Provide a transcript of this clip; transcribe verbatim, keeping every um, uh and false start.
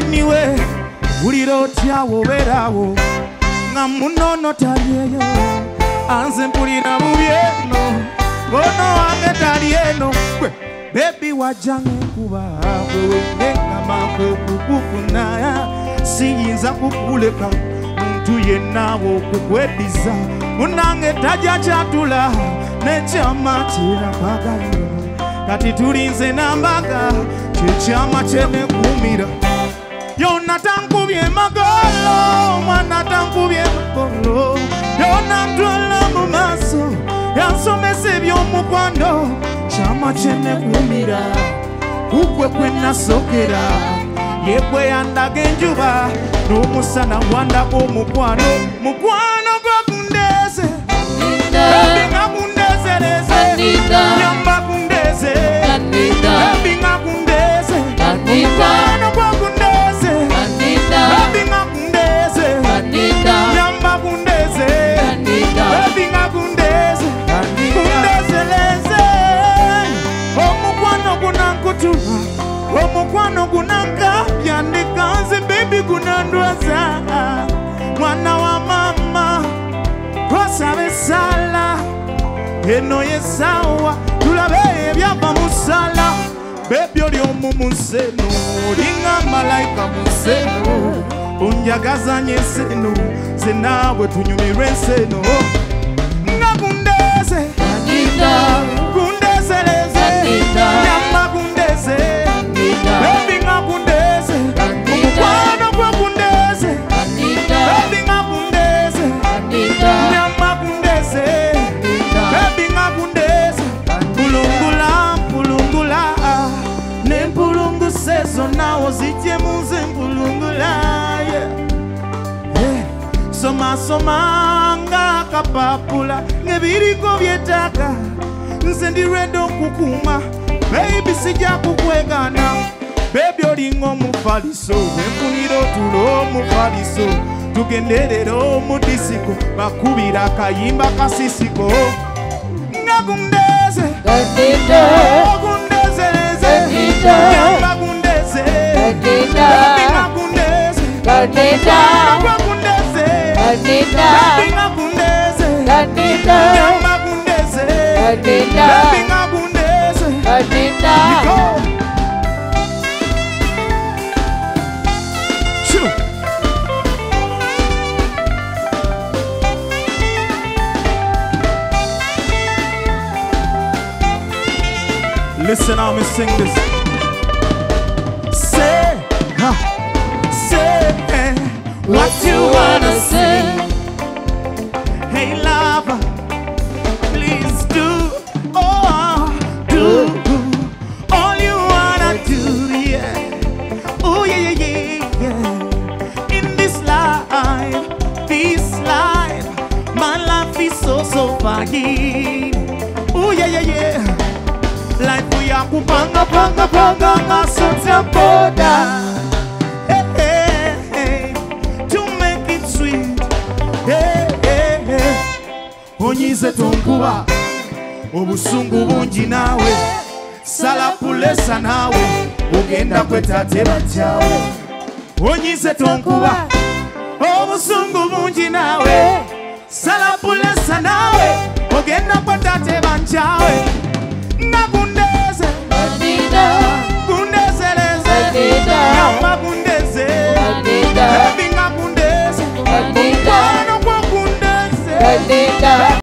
anyway ulirotya woberawo nga munono talieyo anze mpulira mubyeno ono wange talieno bebi wajange kuba bwewenengama kwekukufuna siyinza kukuleka muntu yennawo okukwediza munange tajja kyatula nekyama kirakwagala kati tulinze nambaga kyekyama kyenekumira yona tankubye magolo mwana tankubye magolo yona ntwala mu maaso yansomesa ebyomukwano kyama kyenekumira kukwe kwenasokera yekwe yandaga enjuba n'omusana wandako omukwano mukwano gwakundeze ebi nga kundezereze nyamba kundeze ebi nga kundeze mukwano gwakundeze ebi nga kundeze nyamba kundeze ebi nga kundeze kundezereze omukwano gunankutuma omukwano gunanka byandikanze baby gunandwaza mwana wa mama kwasabe sala eno yesawa tulabe ebyava musala baby oli omu museno olinga malayika museno onjagazanye enseno zenaabwe tunyumirwe enseno nga kundeze kundezereze nyamba kundeze baby nga kundeze omukwano gwe kundeze baby nga kundeze nyamba kundeze baby nga kundeze mpulungula mpulungula nempulunguse zonawo zijje muze mpulungula soma soma nga kapapula ngebiriko byetaka nze ndiredde okukuma baby sijja kukwegana baby olinga omufaliso wenfunira otulo omufaliso tugenderera omudisiko bakubira akayimba kasisiko nga kundeze okundezereze nyamba kundeze baby nga kundeze okwa kundeze baby nga kundeze nyamba kundeze baby nga kundeze Sure. Listen, I'm gonna sing this. Say, huh, say what you wanna say. Hey, lover, please do. Oh, do all you wanna do, yeah. Oh, yeah, yeah, yeah, yeah. In this life, this life, my life is so, so fine. Oh, yeah, yeah, yeah. Life we are kupanga, panga, panga, nga sote boda. Hey, hey, hey, to make it sweet. Hey, hey, hey. Onyize tonkuba. Obusungu bungi nawe sala pulesa nawe ugenda kwetate bachawe onyize tonkuba obusungu bungi nawe sala pulesa nawe ugenda kwetate bachawe nga kundeze kundezereze nyamba kundeze ebi nga kundeze mukwano gwa kundeze